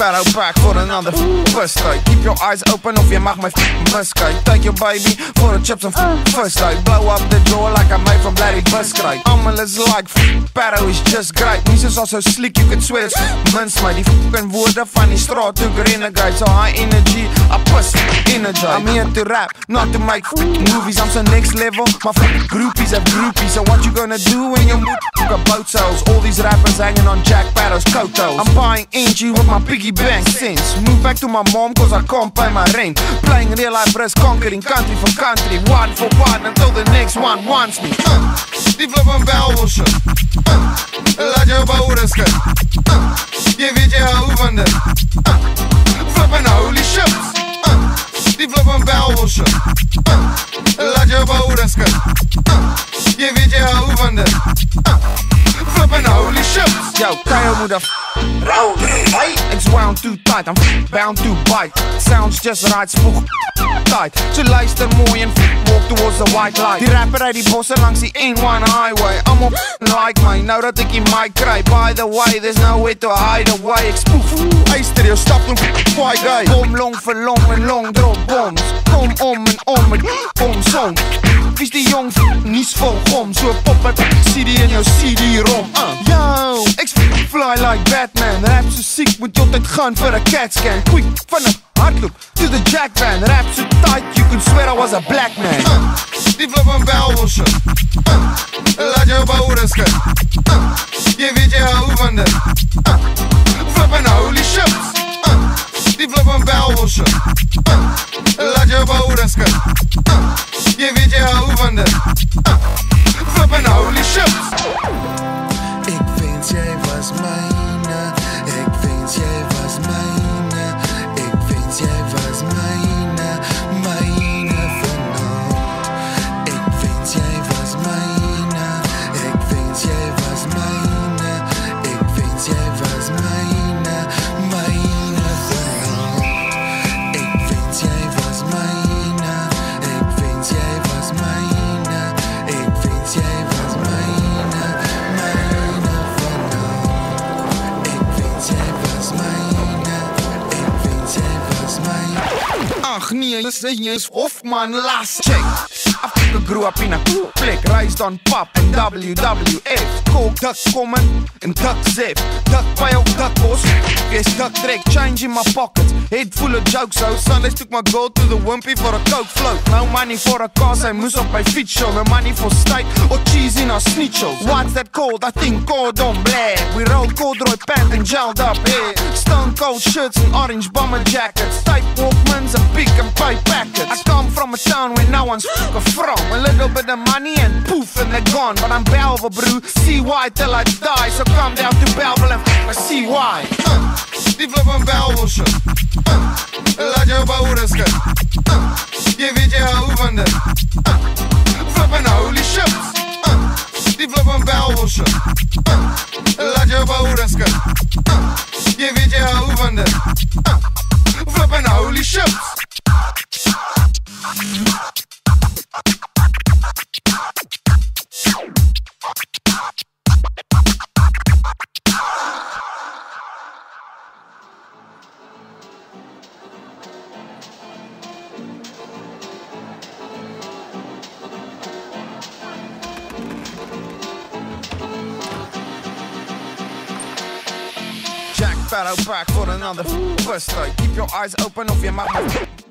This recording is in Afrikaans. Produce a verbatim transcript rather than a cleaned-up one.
Sparrow back for another first date. Keep your eyes open of jy mag my miskyk. Take your baby for a chips and first date. Blow up the door like I made from Larry Buskruit. Almal is like Sparrow is just great. Mense are so slick you could swear it's mince my. Die fucking woorde van die straat toe renegade. So high energy, I push energy. I'm here to rap, not to make movies. I'm so next level, my fucking groupies have groupies. So what you gonna do when you move to boat sales? All these rappers hanging on Jack Sparrow's coattails. I'm buying Angie with my piggy bank cents. Move back to my mom cause I can't pay my rent. Playing real life risk, conquering country for country. One for one until the next one wants me. uh, Die flip van Belwelsje, uh, laat jou bouwers skit. uh, Jy weet jy hou van dit. uh, Flip en holy ships, uh, die flip van Belwelsje, uh, laat jou bouwers skit. uh, Jy weet jy hou van dit. uh, Flip en holy ships. Yo, Kyle moet af round right. It's wound too tight, I'm bound to bite. Sounds just right, spoeg tight. So luister mooi en walk towards the white light. Die rapper uit die bosse langs die N one highway. Allemaal like my, nou dat ek die mic kry. By the way, there's nowhere to hide away. Ek spoeg eister jou stap en kwaai guy. Kom long vir long en long drop bombs. Kom om en om met bomsong. Wie's die jong nies vol gom. So pop het C D in jou C D-rom. uh. Yo, ek fly like Batman. Rap so siek, moet jy altyd gaan vir a cat scan. Quick, van a hardloop to the jack van. Rap so tight, you can swear I was a black man. uh, Die flip van Belwelsje, uh, laat jou bouwers skit. uh, Jy weet jy hou van dit. uh, Flip en holy ships, uh, die flip van Belwelsje, uh, laat jou bouwers skit. uh, Jy weet jy hou van dit. uh, Flip en holy ships. Ek wens jy was myne, ek wens jy was myne, ek wens jy was myne, myne vanaand. Ek wens jy was myne, ek wens jy was myne, ek wens jy was myne, myne vanaand. Ek wens jy was myne, ek wens jy was myne, ek wens jy was myne, myne. Ach nee, dis is Hofman las. Check, I fucking grew up in a cool plek. Raised on pop and W W F. Coke, duck komen en duck zip. Duck by jou duck bos, yes duck trek. Change in my pockets, head full of jokes. So Sundays took my girl to the Wimpy for a coke float. No money for a car, sy moes op my fiets show. No money for steak or cheese in our snitchels. What's that called? I think cordon bleu. We rolled corduroy pant and gelled up hair. Stone cold shirts and orange bomber jackets. Tight Walkmans and big and pipe packets. I come from a town where no one's fucking from. A little bit of money and poof and they're gone. But I'm Belva brew, C Y till I die. So come down to Belva and f*** C Y. uh, Die flip van Belwelsje, uh, laat jou bouwers skit. uh, Jy weet jy hou van dit. uh, Flip en holy ships, uh, die flip van Belwelsje, uh, laat jou bouwers skit. uh, Jy weet jy hou van dit. uh, Flip en holy ships. Jack Sparrow back for another first date. Keep your eyes open of jy mag my